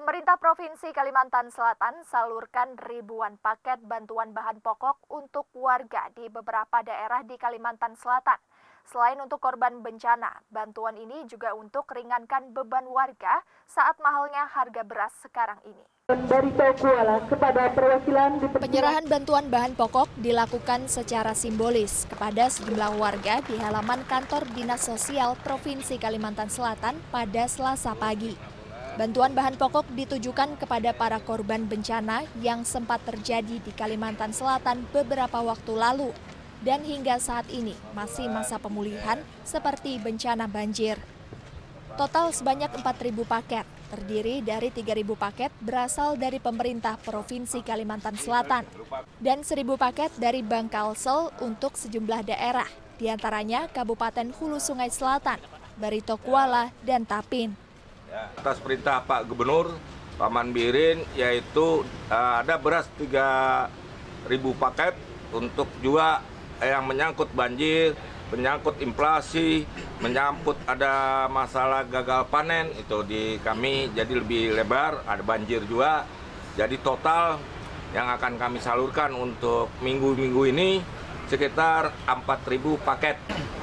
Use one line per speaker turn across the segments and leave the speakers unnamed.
Pemerintah Provinsi Kalimantan Selatan salurkan ribuan paket bantuan bahan pokok untuk warga di beberapa daerah di Kalimantan Selatan. Selain untuk korban bencana, bantuan ini juga untuk ringankan beban warga saat mahalnya harga beras sekarang ini.
Dari Tokuala kepada perwakilan di
Penyerahan bantuan bahan pokok dilakukan secara simbolis kepada sejumlah warga di halaman kantor Dinas Sosial Provinsi Kalimantan Selatan pada Selasa pagi. Bantuan bahan pokok ditujukan kepada para korban bencana yang sempat terjadi di Kalimantan Selatan beberapa waktu lalu dan hingga saat ini masih masa pemulihan seperti bencana banjir. Total sebanyak 4.000 paket, terdiri dari 3.000 paket berasal dari pemerintah Provinsi Kalimantan Selatan dan 1.000 paket dari Bank Kalsel untuk sejumlah daerah, diantaranya Kabupaten Hulu Sungai Selatan, Barito Kuala, dan Tapin.
Atas perintah Pak Gubernur, Pak Manbirin, yaitu ada beras 3.000 paket untuk juga yang menyangkut banjir, menyangkut inflasi, menyangkut ada masalah gagal panen, itu di kami jadi lebih lebar, ada banjir juga. Jadi total yang akan kami salurkan untuk minggu-minggu ini sekitar 4.000 paket.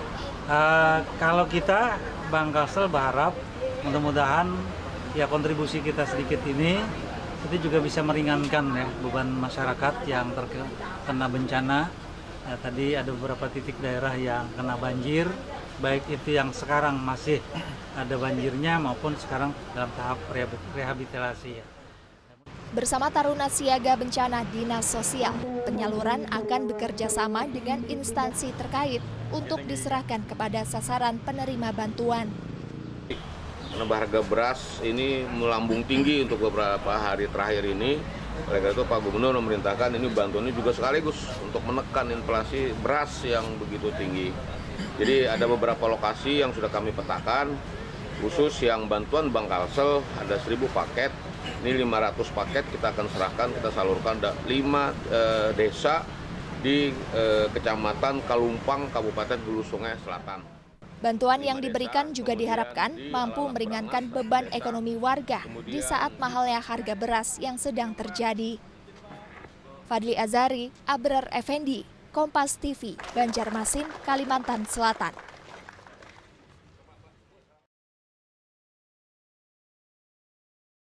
Kalau kita Bank Kalsel berharap mudah-mudahan ya kontribusi kita sedikit ini itu juga bisa meringankan ya beban masyarakat yang terkena bencana. Ya, tadi ada beberapa titik daerah yang kena banjir, baik itu yang sekarang masih ada banjirnya maupun sekarang dalam tahap rehabilitasi.
Bersama Taruna Siaga Bencana Dinas Sosial, penyaluran akan bekerja sama dengan instansi terkait untuk diserahkan kepada sasaran penerima bantuan.
Karena harga beras ini melambung tinggi untuk beberapa hari terakhir ini. Oleh karena itu Pak Gubernur memerintahkan ini bantuan ini juga sekaligus untuk menekan inflasi beras yang begitu tinggi. Jadi ada beberapa lokasi yang sudah kami petakan, khusus yang bantuan Bank Kalsel ada 1.000 paket. Ini 500 paket kita akan serahkan, kita salurkan 5 desa di Kecamatan Kalumpang, Kabupaten Hulu Sungai Selatan.
Bantuan yang diberikan juga diharapkan mampu meringankan beban ekonomi warga di saat mahalnya harga beras yang sedang terjadi. Fadli Azari, Abrar Effendi, Kompas TV, Banjarmasin, Kalimantan Selatan.